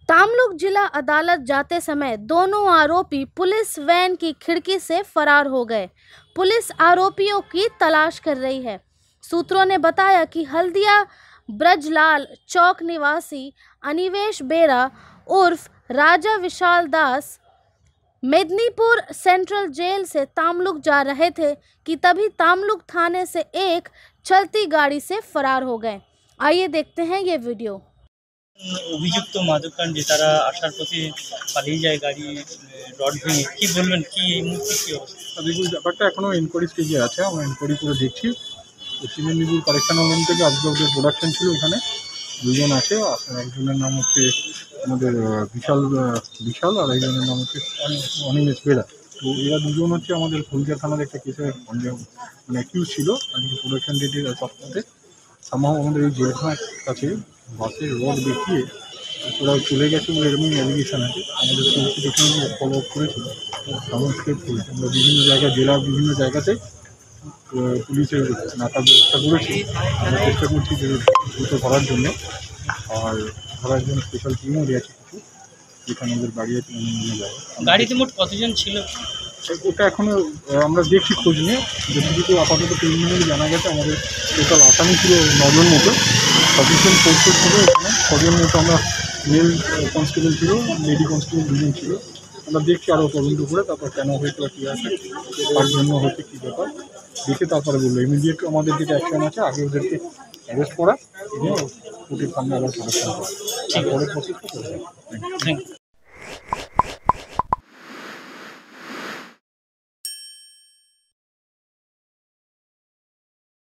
तमलुक जिला अदालत जाते समय दोनों आरोपी पुलिस वैन की खिड़की से फरार हो गए। पुलिस आरोपियों की तलाश कर रही है। सूत्रों ने बताया कि हल्दिया ब्रजलाल चौक निवासी अनिवेश बेरा उर्फ राजा विशाल दास मेदिनीपुर सेंट्रल जेल से तमलुक जा रहे थे कि तभी तमलुक थाने से एक चलती गाड़ी से फरार हो गए। आइए देखते हैं ये वीडियो। অভিযুক্ত মাদকাণ্ডে তারা আসার পথে পালিয়ে যায় গাড়ি রড ভেঙে। কি বলবেন, কি এই মুহূর্তে কি অবস্থা? দেখুন, ব্যাপারটা এখনো এনকোয়ারি স্টেজে আছে। আমরা এনকোয়ারি করে দেখছি। পশ্চিম মেদিনীপুর কারেকশনাল হোম থেকে আজকে ওদের প্রোডাকশন ছিল। এখানে দুজন আছে। একজনের নাম হচ্ছে আমাদের বিশাল আর একজনের নাম হচ্ছে অনিমেষ বেরা। তো এরা দুজন হচ্ছে আমাদের হলদিয়া থানার একটা কেসের মানে অ্যাকিউজ ছিল। আজকে প্রোডাকশন ডেটের সপ্তাহে সামাও আমাদের এই জেলখানার কাছে বাসের রড দেখিয়ে ওরা চলে গেছে বলে এরকম অ্যালিগেশন আছে। আমাদের পুলিশ এখানে ফলো আপ করেছিল, এমন স্টেপ করেছে। আমরা বিভিন্ন জায়গায় জেলার বিভিন্ন জায়গাতে পুলিশের নাকার ব্যবস্থা করেছি। আমরা চেষ্টা করছি যে দ্রুত ধরার জন্য, আর ধরার জন্য স্পেশাল টিমও দিয়েছে কিছু, যেখানে আমাদের বাড়ি আছে অন্য জায়গায়। গাড়িতে মোট কতজন ছিল ওটা এখনো আমরা দেখছি খোঁজ নিয়ে। যতটুকু আপাতত প্রিলিমিনারি জানা গেছে আমাদের টোটাল আসামি ছিল 9 জন মতো। সাফিসিয়েন্ট ফোর্সেস ছিল এখানে 6 জন মতো। আমরা মেল কনস্টেবল ছিল, লেডি কনস্টেবল 2 জন ছিল। আমরা দেখছি আরও তদন্ত করে তারপর কেন হয়েছে কী আছে, তার জন্য হয়েছে কী ব্যাপার দেখে তারপরে বললো। ইমিডিয়েট আমাদের যেটা অ্যাকশন আছে, আগে ওদেরকে অ্যারেস্ট করা এবং কোর্টের সামনে আবার প্রোটেকশন করা, পরের প্রসেসটা করে। Thank you.